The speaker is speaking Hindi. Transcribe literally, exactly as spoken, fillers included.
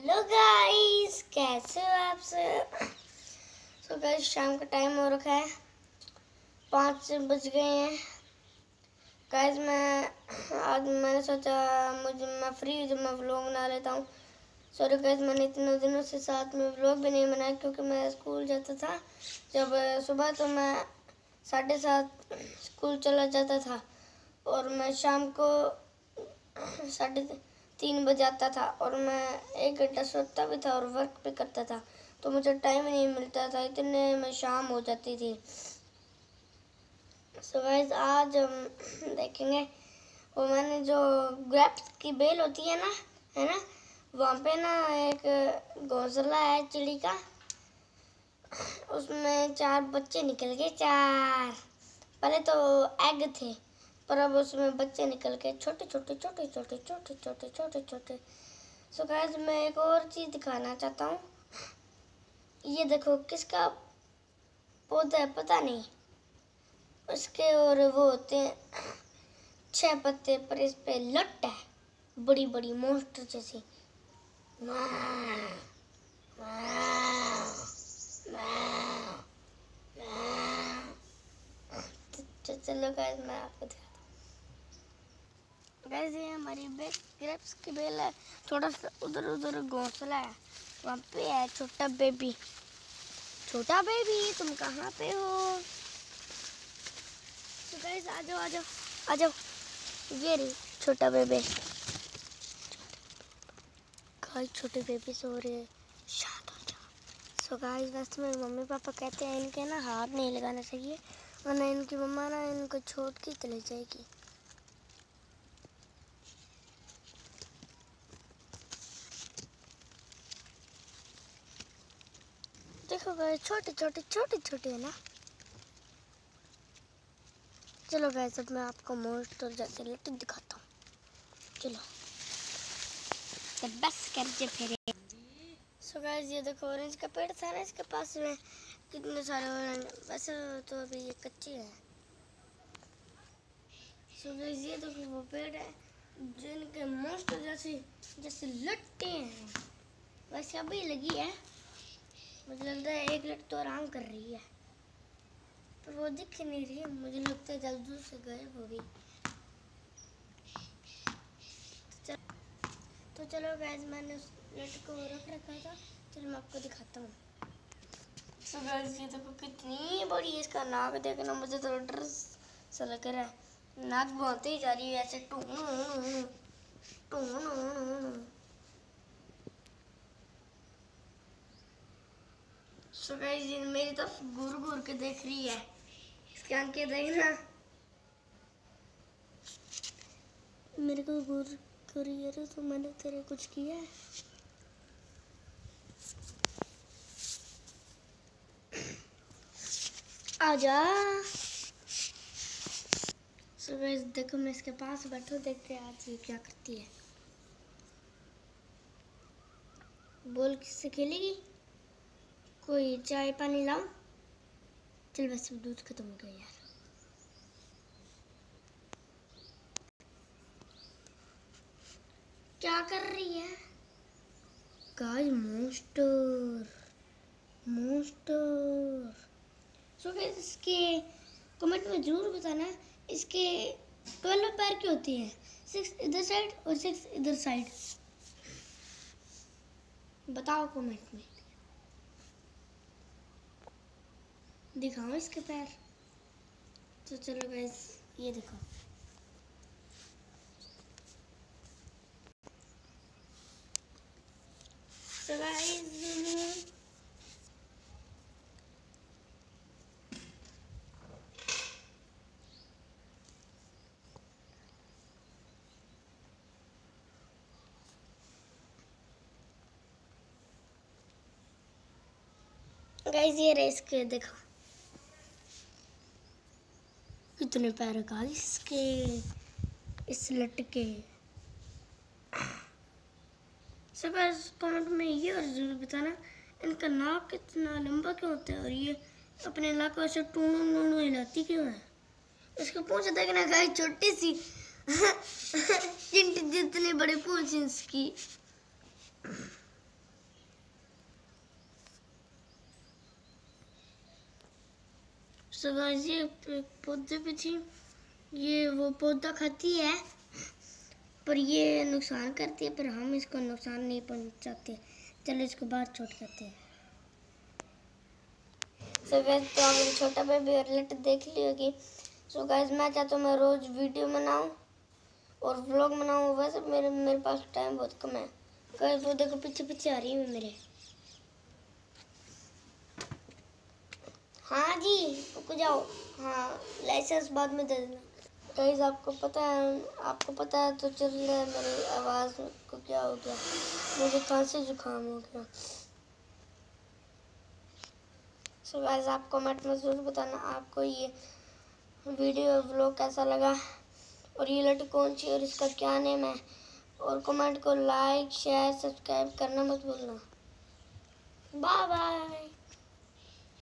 हेलो गाइस, कैसे हो आप सब। सो गाइस, शाम का टाइम हो रखा है, पाँच से बज गए हैं। गाइस मैं आज मैंने सोचा मुझे मैं फ्री जब मैं व्लॉग बना लेता हूँ। सॉरी गाइस, मैंने इतने दिनों से साथ में व्लॉग भी नहीं बनाया क्योंकि मैं स्कूल जाता था। जब सुबह तो मैं साढ़े सात स्कूल चला जाता था और मैं शाम को साढ़े तीन बजे आता था और मैं एक घंटा सोता भी था और वर्क भी करता था, तो मुझे टाइम नहीं मिलता था, इतने में शाम हो जाती थी। सो गाइस, आज हम देखेंगे वो मैंने जो ग्रेप्स की बेल होती है ना, है ना, वहाँ पे ना एक घोंसला है चिड़ी का, उसमें चार बच्चे निकल गए। चार पहले तो एग थे पर अब उसमें बच्चे निकल गए, छोटे छोटे छोटे छोटे छोटे छोटे छोटे छोटे। सो गाइस, मैं एक और चीज़ दिखाना चाहता हूँ। ये देखो किसका पौधा है पता नहीं, उसके और वो होते हैं छह पत्ते पर इस पे लट है बड़ी बड़ी मॉन्स्टर जैसी। तो चलो गाइस, मैं आपको दिखाता हूँ। गाइस, ये हमारी ग्रेप्स की बेल है, थोड़ा सा उधर उधर घोंसला है, वहाँ पे है छोटा बेबी। छोटा बेबी, तुम कहाँ पे हो? तो गाइस, आ जाओ आ जाओ आ जाओ, ये रही छोटा बेबी। गाइस, छोटे बेबी सो रहे हैं, शांत हो जाओ। सो गाइस, वैसे मेरे मम्मी पापा कहते हैं इनके ना हाथ नहीं लगाना चाहिए वरना इनकी मम्मा ना इनको छोड़ के चले जाएगी। देखो गाइस, छोटे छोटे छोटे छोटे है ना। चलो गाइस, अब मैं आपको मॉन्स्टर जैसे लिटिल दिखाता हूँ। चलो तो बस कर फिर। सो गाइस, ये देखो ऑरेंज का पेड़ था ना, इसके पास में कितने सारे ऑरेंज, वैसे तो अभी ये कच्चे हैं। सो गाइस, ये देखो वो पेड़ है जिनके मॉन्स्टर जैसे जैसे लट्टे हैं, वैसे अभी लगी है। मुझे लगता है एक लट तो आराम कर रही है पर वो दिख नहीं रही है, मुझे लगता है जल्दी से गायब हो गई। तो, तो चलो गाइस, मैंने उस लट को रख रखा था, चलो मैं आपको दिखाता हूँ। सो गाइस, ये देखो कितनी बड़ी है, इसका नाक देखना मुझे तो डर सा लग रहा है। नाक बहुत ही जा रही है ऐसे टू टू। सो गाइस, ये मेरी तरफ घूर घूर के देख रही है, इसकी आंखें देखना मेरे को घूर कर रही है। तो मैंने तेरे कुछ किया है? आजा। सो गाइस, देखो मैं इसके पास बैठो, देखते हैं आज ये क्या करती है। बोल किससे खेलेगी? कोई चाय पानी लाओ। चल वैसे दूध खत्म हो गया यार। क्या कर रही है? Guys, monster monster. So guys, इसके कमेंट में जरूर बताना इसके ट्वेल्व पैर क्यों होती है, सिक्स इधर साइड और सिक्स इधर साइड, बताओ कमेंट में। दिखाओ इसके पैर। तो चलो गाइस, ये देखो। तो गाइस, गाइस ये रहे इसके, देखो कितने पैर है गाइस इसके, इस लटके। सब गाइस, कमेंट में ये और जरूर बताना इनका नाक कितना लंबा क्यों होता है और ये अपने नाक को ऐसे टूणू नूणू हिलाती क्यों है। इसकी पूंछ देखना गाइस, छोटी सी चिंटी जितनी बड़ी पूंछ इसकी। सो गाइस ये पौधे पे थी, ये वो पौधा खाती है पर ये नुकसान करती है, पर हम इसको नुकसान नहीं पहुंचाते। चलो इसको बाहर छोड़ देते हैं। सो गाइस तो आपने छोटा बेबी और लिट देख ली होगी। सो गाइस मैं चाहता हूँ मैं रोज वीडियो बनाऊँ और व्लॉग बनाऊँ, वैसे मेरे मेरे पास टाइम बहुत कम है। गाइस वो देखो पीछे पीछे आ रही है मेरे। हाँ जी रुक जाओ, हाँ लाइसेंस बाद में दे देना। गाइस आपको पता है आपको पता है तो चल रहा है मेरी आवाज़ को क्या हो गया, मुझे खांसी जुकाम हो गया। सो गाइस आप कमेंट में ज़रूर बताना आपको ये वीडियो व्लॉग कैसा लगा और ये लड़की कौन सी और इसका क्या नेम है, और कमेंट को लाइक शेयर सब्सक्राइब करना मत भूलना। Bye bye.